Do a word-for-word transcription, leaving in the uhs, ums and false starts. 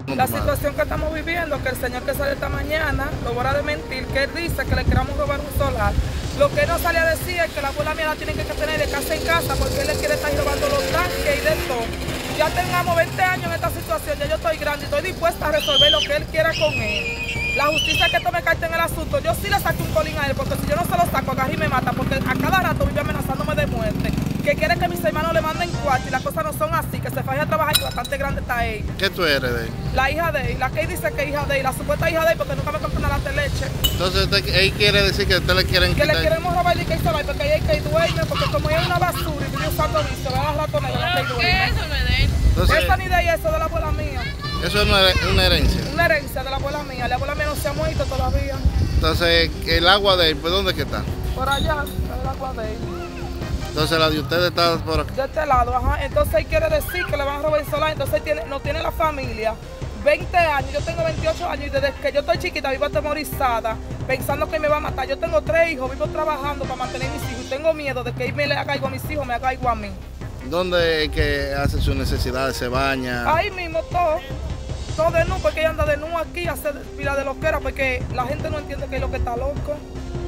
La situación que estamos viviendo, que el señor que sale esta mañana, lo voy a mentir, que él dice que le queramos robar un solar. Lo que él no sale a decir es que la abuela mía la tiene que tener de casa en casa porque él le quiere estar robando los tanques y de todo. Ya tengamos veinte años en esta situación, ya yo estoy grande y estoy dispuesta a resolver lo que él quiera con él. La justicia que tome carta en el asunto, yo sí le saqué un colín a él, porque si yo no se lo saco, agarra y me mata, porque a cada rato vive amenazándome de muerte. Que quiere que mis hermanos le manden cuarto y las cosas no son así, que se vaya a trabajar y que bastante grande está él. ¿Qué tú eres de él? La hija de él, la que él dice que es hija de él, la supuesta hija de él, porque nunca me compró una lata de leche. Entonces usted, él quiere decir que usted le quieren que quitar. le queremos robar el que solar, porque ella es que duerme, porque como ella es una basura y vive usando vicio, va a las ratones de la que duerme. ¿Qué es eso, Medellín? Entonces, esa ni de ella, eso de la abuela mía. Eso es una, una herencia. Una herencia de la abuela mía, la abuela mía no se ha muerto todavía. Entonces, el agua de él, ¿pues dónde es que está? Por allá, el agua de él. Entonces la de ustedes está por aquí. De este lado, ajá. Entonces él quiere decir que le van a robar el solar, entonces tiene, no tiene la familia. veinte años, yo tengo veintiocho años y desde que yo estoy chiquita vivo atemorizada, pensando que me va a matar. Yo tengo tres hijos, vivo trabajando para mantener mis hijos y tengo miedo de que él me le haga algo a mis hijos, me haga algo a mí. ¿Dónde es que hace sus necesidades? ¿Se baña? Ahí mismo todo, todo de nu, porque ella anda de nu aquí, hace pila de loquera, porque la gente no entiende que es lo que está loco.